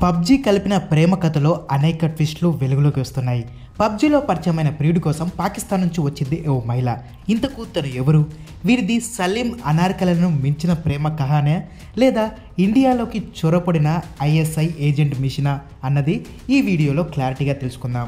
PUBG కలిపిన ప్రేమ కథలో అనేక ట్విస్టులు వెలుగులోకి వస్తున్నాయి. పబ్జీలో పరిచయమైన ప్రియుడి కోసం పాకిస్తాన్ నుంచి వచ్చింది ఓ మహిళ. ఇంతకు తను ఎవరు? వీరిది సలీం అనార్కలను మించిన ప్రేమ కహానే లేదా ఇండియాలోకి చొరపడిన ఐఎస్ఐ ఏజెంట్ మిషనా అన్నది ఈ వీడియోలో క్లారిటీగా తెలుసుకుందాం.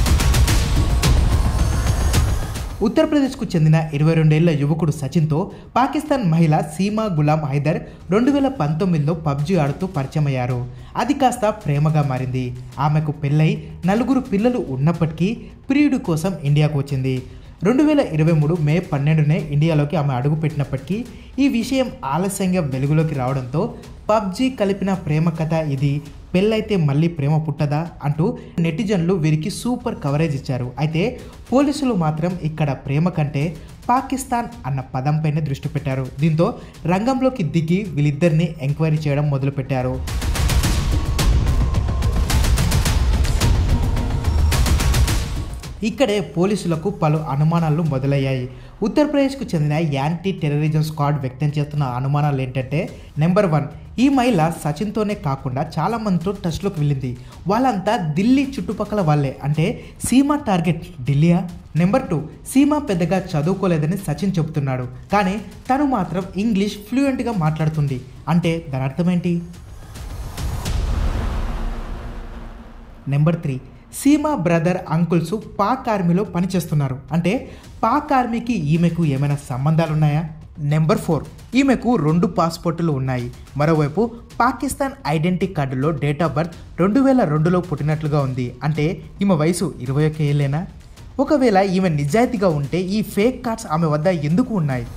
ఉత్తరప్రదేశ్కు చెందిన 22 ఏళ్ల యువకుడు సచిన్తో పాకిస్తాన్ మహిళ సీమా గులాం హైదర్ 2019లో పబ్జీ ఆడుతూ పరిచయమయ్యారు. అది కాస్త ప్రేమగా మారింది. ఆమెకు పెళ్ళై 4 పిల్లలు ఉన్నప్పటికీ ప్రియుడి కోసం ఇండియాకు వచ్చింది. 2023 మే 12నే ఇండియాలోకి ఆమె అడుగుపెట్టినప్పటికీ ఈ విషయం ఆలస్యంగా వెలుగులోకి రావడంతో పబ్జీ కలిపిన ప్రేమ కథ ఇది, పెళ్ళైతే మళ్ళీ ప్రేమ పుట్టదా అంటూ నెటిజన్లు వీరికి సూపర్ కవరేజ్ ఇచ్చారు. అయితే పోలీసులు మాత్రం ఇక్కడ ప్రేమ కంటే పాకిస్తాన్ అన్న పదంపైనే దృష్టి పెట్టారు. దీంతో రంగంలోకి దిగి వీళ్ళిద్దరిని ఎంక్వైరీ చేయడం మొదలుపెట్టారు. ఇక్కడే పోలీసులకు పలు అనుమానాలు మొదలయ్యాయి. ఉత్తరప్రదేశ్కు చెందిన యాంటీ టెర్రరిజం స్క్వాడ్ వ్యక్తం చేస్తున్న అనుమానాలు ఏంటంటే, నెంబర్ 1, ఈ మహిళ సచిన్తోనే కాకుండా చాలా మందితో టచ్లోకి వెళ్ళింది. వాళ్ళంతా ఢిల్లీ చుట్టుపక్కల వాళ్ళే, అంటే సీమా టార్గెట్ ఢిల్లీయా? నెంబర్ 2, సీమా పెద్దగా చదువుకోలేదని సచిన్ చెబుతున్నాడు, కానీ తను మాత్రం ఇంగ్లీష్ ఫ్లూయెంట్గా మాట్లాడుతుంది. అంటే దాని అర్థం ఏంటి? Number 3, Seema brother uncles Pak ఆర్మీలో పనిచేస్తున్నారు, అంటే పాక్ ఆర్మీకి ఈమెకు ఏమైనా సంబంధాలు ఉన్నాయా? నెంబర్ 4, ఈమెకు 2 పాస్పోర్టులు ఉన్నాయి. మరోవైపు పాకిస్తాన్ ఐడెంటిటీ కార్డులో డేట్ ఆఫ్ బర్త్ 2002లో పుట్టినట్లుగా ఉంది, అంటే ఈమె వయసు 21 ఏళ్ళేనా? ఒకవేళ ఈమె నిజాయితీగా ఉంటే ఈ ఫేక్ కార్డ్స్ ఆమె వద్ద ఎందుకు ఉన్నాయి?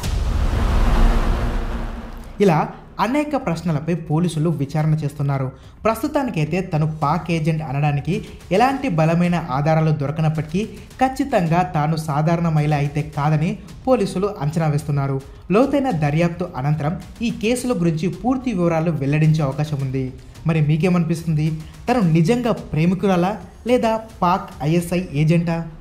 ఇలా అనేక ప్రశ్నలపై పోలీసులు విచారణ చేస్తున్నారు. ప్రస్తుతానికైతే తను పాక్ ఏజెంట్ అనడానికి ఎలాంటి బలమైన ఆధారాలు దొరకనప్పటికీ ఖచ్చితంగా తాను సాధారణ మహిళ అయితే కాదని పోలీసులు అంచనా వేస్తున్నారు. లోతైన దర్యాప్తు అనంతరం ఈ కేసుల గురించి పూర్తి వివరాలు వెల్లడించే అవకాశం ఉంది. మరి మీకేమనిపిస్తుంది? తను నిజంగా ప్రేమికురాలా లేదా పాక్ ఐఎస్ఐ ఏజెంటా?